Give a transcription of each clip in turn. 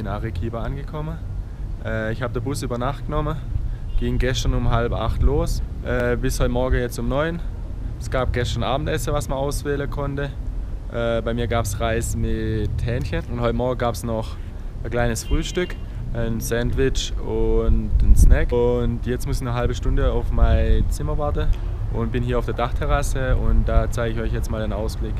in Arequipa angekommen. Ich habe den Bus über Nacht genommen, ging gestern um 7:30 los, bis heute Morgen jetzt um 9. Es gab gestern Abendessen, was man auswählen konnte. Bei mir gab es Reis mit Hähnchen und heute Morgen gab es noch ein kleines Frühstück, ein Sandwich und ein Snack. Und jetzt muss ich eine halbe Stunde auf mein Zimmer warten und bin hier auf der Dachterrasse und da zeige ich euch jetzt mal den Ausblick.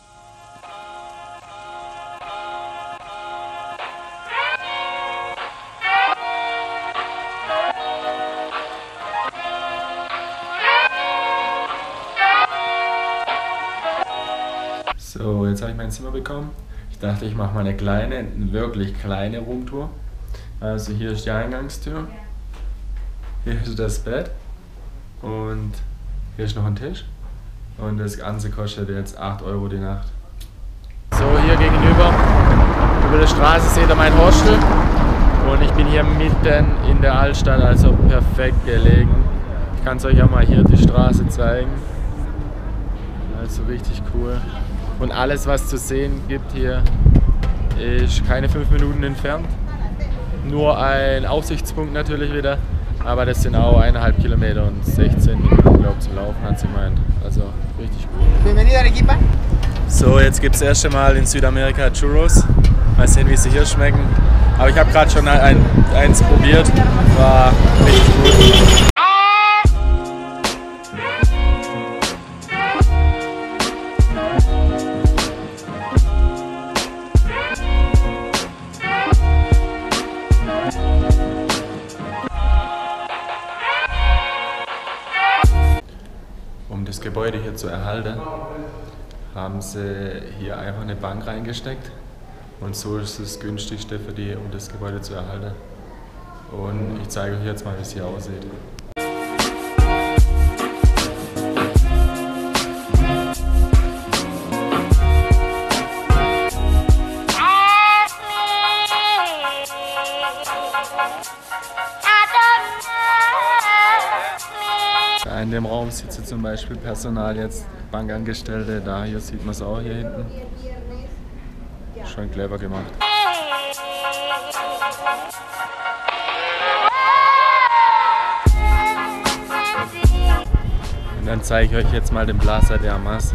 So, jetzt habe ich mein Zimmer bekommen. Ich dachte, ich mache mal eine wirklich kleine Roomtour. Also hier ist die Eingangstür, hier ist das Bett und hier ist noch ein Tisch. Und das Ganze kostet jetzt 8 € die Nacht. So, hier gegenüber, über der Straße seht ihr mein Hostel. Und ich bin hier mitten in der Altstadt, also perfekt gelegen. Ich kann es euch auch mal hier die Straße zeigen. Also richtig cool. Und alles, was zu sehen gibt hier, ist keine 5 Minuten entfernt. Nur ein Aussichtspunkt natürlich wieder, aber das sind auch 1,5 Kilometer und 16 Minuten, glaube ich, zum Laufen, hat sie gemeint. Also richtig gut. Bienvenido Arequipa. So, jetzt gibt es das erste Mal in Südamerika Churros. Mal sehen, wie sie hier schmecken. Aber ich habe gerade schon eins probiert, war richtig gut. Um das Gebäude hier zu erhalten, haben sie hier einfach eine Bank reingesteckt und so ist es das günstigste für die, um das Gebäude zu erhalten. Und ich zeige euch jetzt mal, wie es hier aussieht. In dem Raum sitzen zum Beispiel Personal, jetzt Bankangestellte, da hier sieht man es auch hier hinten. Schon clever gemacht. Und dann zeige ich euch jetzt mal den Plaza de Armas.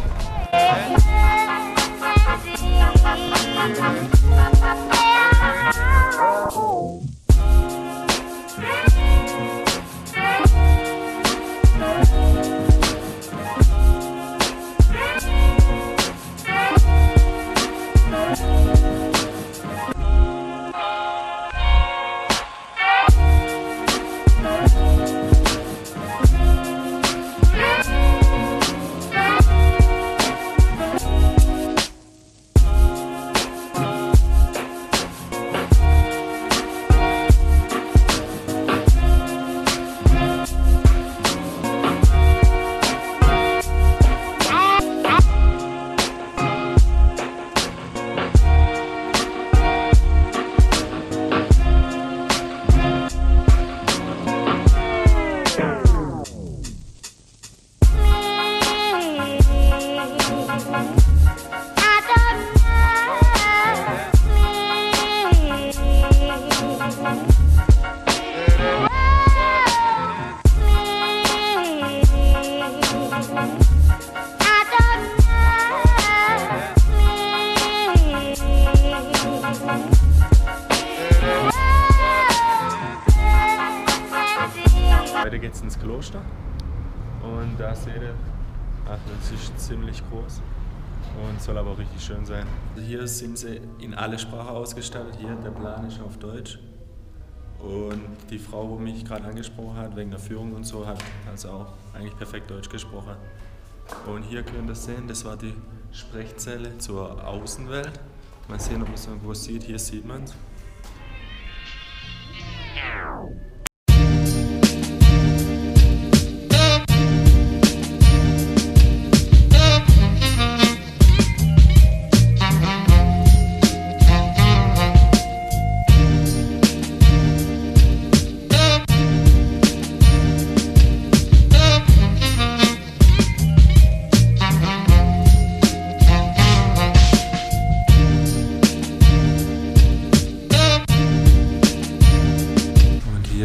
Heute geht es ins Kloster und da seht ihr, das ist ziemlich groß und soll aber auch richtig schön sein. Hier sind sie in alle Sprachen ausgestattet, hier der Plan ist auf Deutsch und die Frau, die mich gerade angesprochen hat, wegen der Führung und so, hat also auch eigentlich perfekt Deutsch gesprochen. Und hier könnt ihr sehen, das war die Sprechzelle zur Außenwelt. Mal sehen, ob man es irgendwo sieht, hier sieht man es.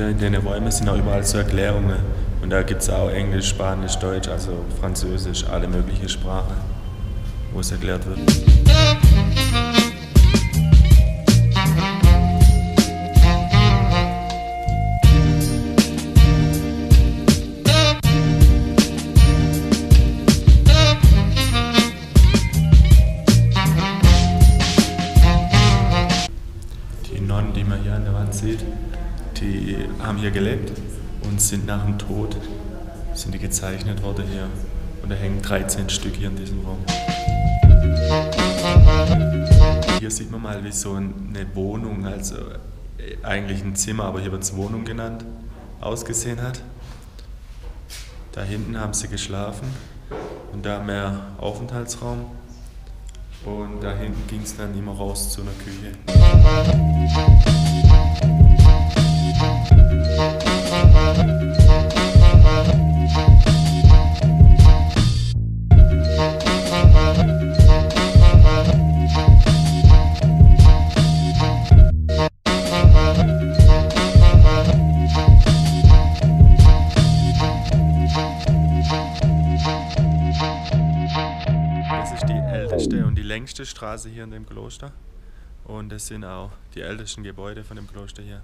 hier in den Räumen sind auch überall so Erklärungen. Und da gibt es auch Englisch, Spanisch, Deutsch, also Französisch, alle möglichen Sprachen, wo es erklärt wird. Die Nonnen, die man hier an der Wand sieht, die haben hier gelebt und sind nach dem Tod sind die gezeichnet worden hier. Und da hängen 13 Stück hier in diesem Raum. Hier sieht man mal, wie so eine Wohnung, also eigentlich ein Zimmer, aber hier wird es Wohnung genannt, ausgesehen hat. Da hinten haben sie geschlafen und da mehr Aufenthaltsraum. Und da hinten ging es dann immer raus zu einer Küche. Das ist die älteste und die längste Straße hier in dem Kloster. Und das sind auch die ältesten Gebäude von dem Kloster hier.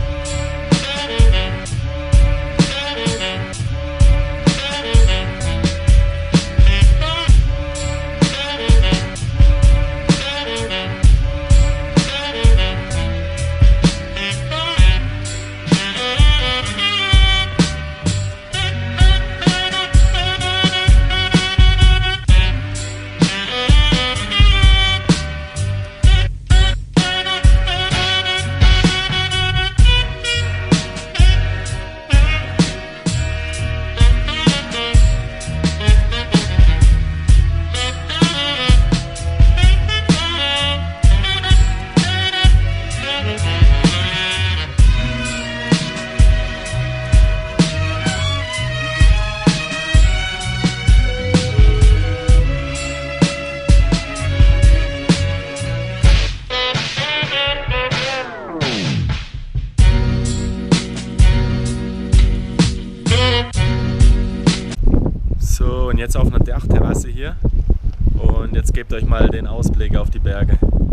So, und jetzt auf einer Dachterrasse hier und jetzt gebt euch mal den Ausblick auf die Berge.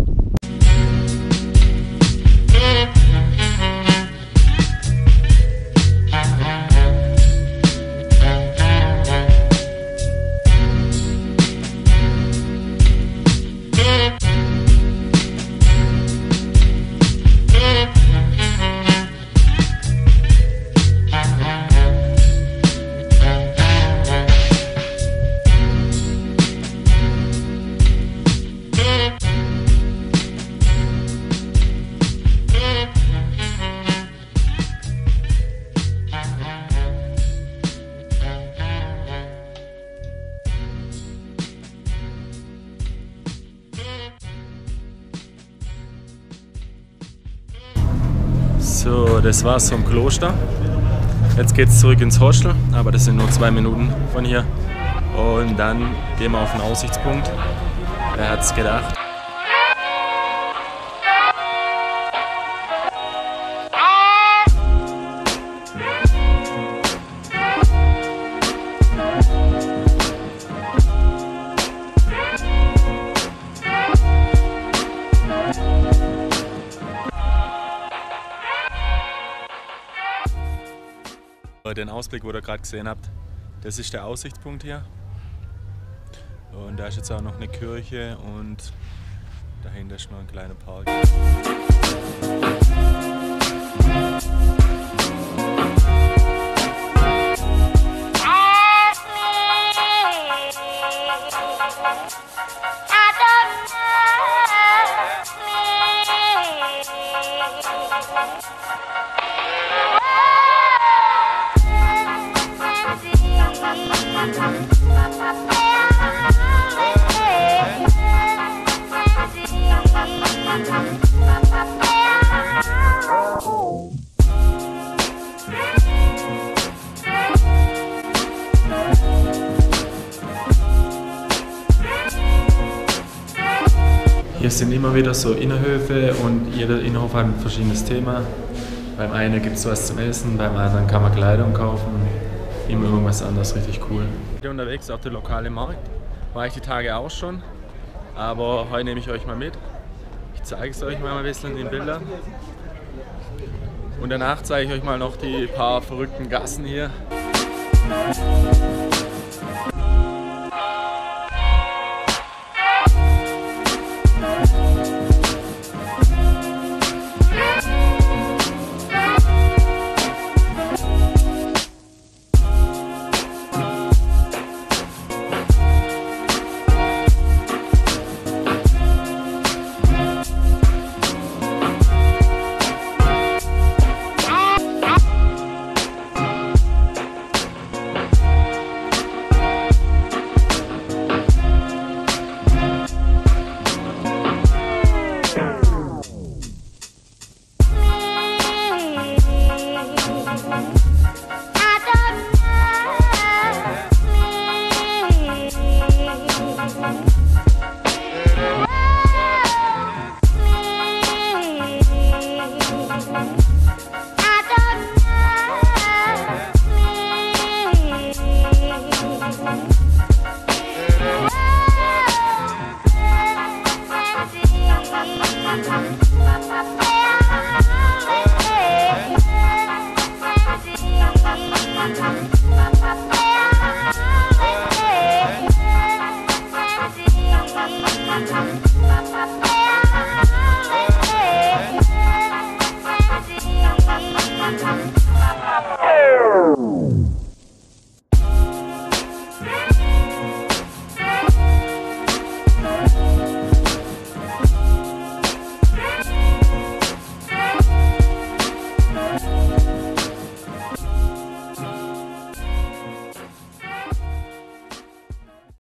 So, das war's vom Kloster. Jetzt geht's zurück ins Hostel, aber das sind nur 2 Minuten von hier. Und dann gehen wir auf den Aussichtspunkt. Wer hat's gedacht? Den Ausblick, wo ihr gerade gesehen habt, das ist der Aussichtspunkt hier. Und da ist jetzt auch noch eine Kirche und dahinter ist noch ein kleiner Park. Hier sind immer wieder so Innenhöfe und jeder Innenhof hat ein verschiedenes Thema. Beim einen gibt es was zum Essen, beim anderen kann man Kleidung kaufen. Immer irgendwas anderes, richtig cool. Hier unterwegs auf der lokale Markt. War ich die Tage auch schon. Aber heute nehme ich euch mal mit. Ich zeige es euch mal ein bisschen in den Bildern. Und danach zeige ich euch mal noch die paar verrückten Gassen hier.